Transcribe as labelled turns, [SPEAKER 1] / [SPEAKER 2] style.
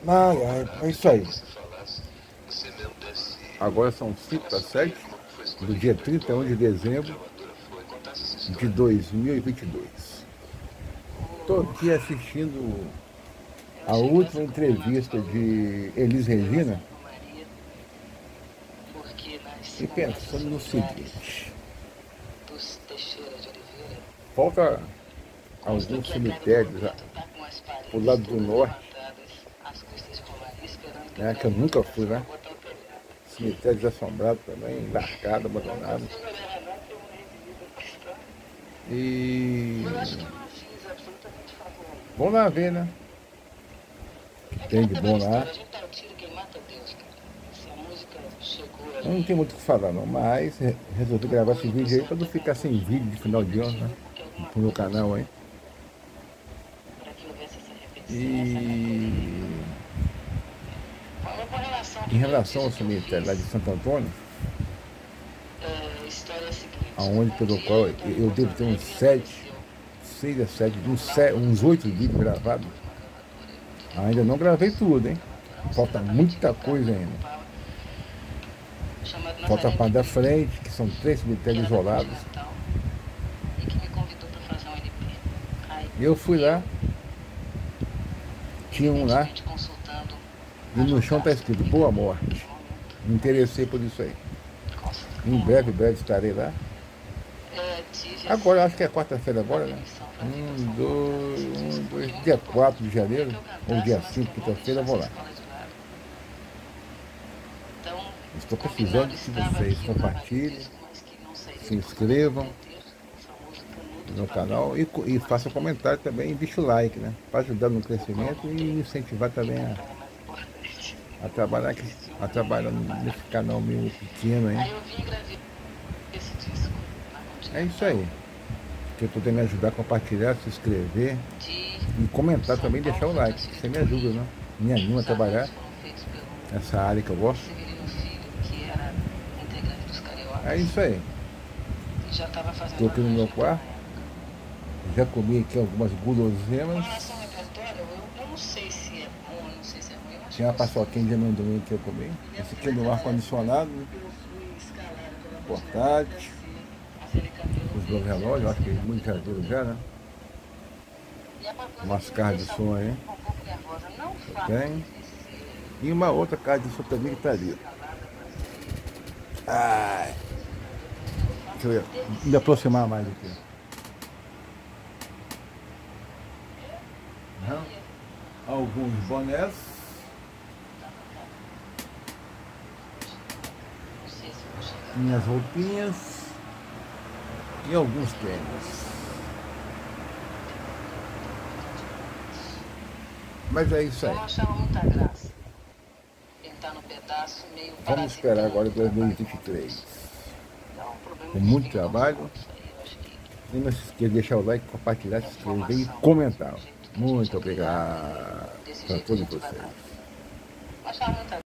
[SPEAKER 1] Ai, ai, é isso aí. Agora são 5 para 7 do dia 31 de dezembro de 2022. Estou aqui assistindo a última entrevista de Elis Regina e pensando no seguinte: falta alguns cemitérios pro lado do norte, né, que eu nunca fui, né? Cemitérios assombrados também, largados, abandonados. E vamos lá ver, né? Tem de bom lá. Eu não tenho muito o que falar não, mas resolvi gravar esse vídeo aí para não ficar sem vídeo de final de ano, né? Pro meu canal aí. E em relação ao cemitério lá de Santo Antônio, aonde pelo qual eu devo ter uns 6 a 7, uns 8 vídeos gravados. Ainda não gravei tudo, hein? Falta muita coisa ainda. Falta a parte da frente, que são 3 cemitérios isolados. Eu fui lá, tinha um lá, e no chão está escrito Boa Morte. Me interessei por isso aí. Em breve estarei lá. Agora, acho que é quarta-feira agora, né? Dia 4 de janeiro, ou dia 5, quinta-feira, eu vou lá. Estou precisando que vocês compartilhem, se inscrevam no meu canal e façam comentário também e deixa o like, né? Para ajudar no crescimento e incentivar também a trabalhar nesse canal meio pequeno aí. É isso aí. Quem puder me ajudar a compartilhar, se inscrever e comentar também, deixar o like. Você me ajuda, né? Me anima a trabalhar nessa área que eu gosto. É isso aí. Estou aqui no meu quarto. Já comi aqui algumas guloseimas. Tinha uma paçoquinha de amendoim que eu comi. Esse aqui é no ar-condicionado, né? Portátil. Os meus relógios, acho que muito já viram já, né? Umas cartas de som aí. Tem. E uma outra carta de som também que está ali. Ai. Deixa eu me aproximar mais aqui. Alguns bonés. Minhas roupinhas. E alguns tênis. Mas é isso aí. Vamos esperar agora 2023. Com muito trabalho. E não se esqueça de deixar o like, compartilhar, se inscrever e comentar. Muito obrigado para todos vocês.